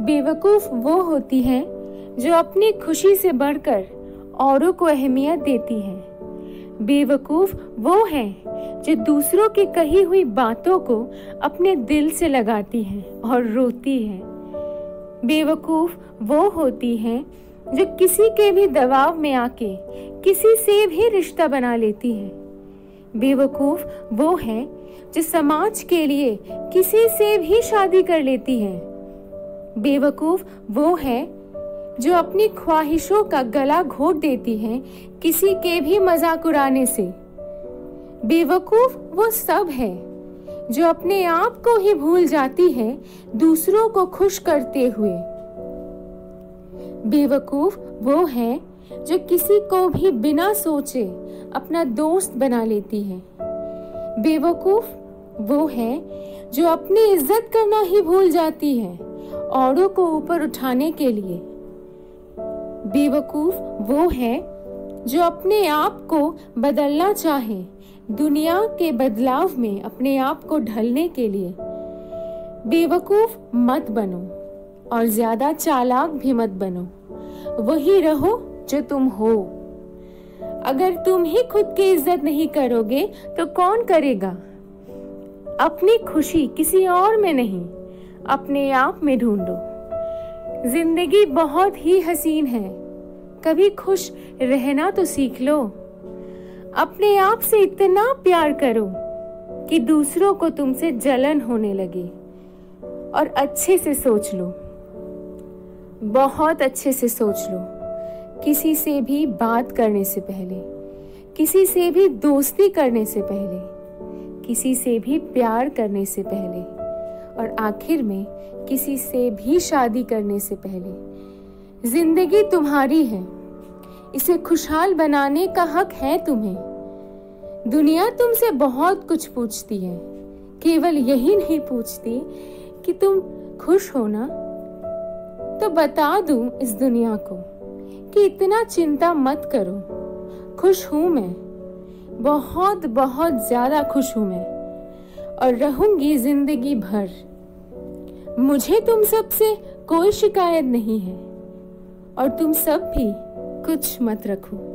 बेवकूफ वो होती है जो अपनी खुशी से बढ़कर औरों को अहमियत देती है। बेवकूफ वो है जो दूसरों की कही हुई बातों को अपने दिल से लगाती है और रोती है। बेवकूफ वो होती है जो किसी के भी दबाव में आके किसी से भी रिश्ता बना लेती है। बेवकूफ वो है जो समाज के लिए किसी से भी शादी कर लेती है। बेवकूफ वो है जो अपनी ख्वाहिशों का गला घोट देती है किसी के भी मजाक उड़ाने से। बेवकूफ वो सब है जो अपने आप को ही भूल जाती है दूसरों को खुश करते हुए। बेवकूफ वो है जो किसी को भी बिना सोचे अपना दोस्त बना लेती है। बेवकूफ वो है जो अपनी इज्जत करना ही भूल जाती है औरों को ऊपर उठाने के लिए। बेवकूफ वो है जो अपने आप को बदलना चाहे दुनिया के बदलाव में अपने आप को ढलने के लिए। बेवकूफ मत बनो और ज्यादा चालाक भी मत बनो, वही रहो जो तुम हो। अगर तुम ही खुद की इज्जत नहीं करोगे तो कौन करेगा? अपनी खुशी किसी और में नहीं, अपने आप में ढूंढो। जिंदगी बहुत ही हसीन है, कभी खुश रहना तो सीख लो। अपने आप से इतना प्यार करो कि दूसरों को तुमसे जलन होने लगे। और अच्छे से सोच लो, बहुत अच्छे से सोच लो, किसी से भी बात करने से पहले, किसी से भी दोस्ती करने से पहले, किसी से भी प्यार करने से पहले, और आखिर में किसी से भी शादी करने से पहले। जिंदगी तुम्हारी है, इसे खुशहाल बनाने का हक है तुम्हें। दुनिया तुमसे बहुत कुछ पूछती है, केवल यही नहीं पूछती कि तुम खुश हो ना। तो बता दूं इस दुनिया को कि इतना चिंता मत करो, खुश हूं मैं, बहुत बहुत ज्यादा खुश हूं मैं, और रहूंगी जिंदगी भर। मुझे तुम सबसे कोई शिकायत नहीं है, और तुम सब भी कुछ मत रखो।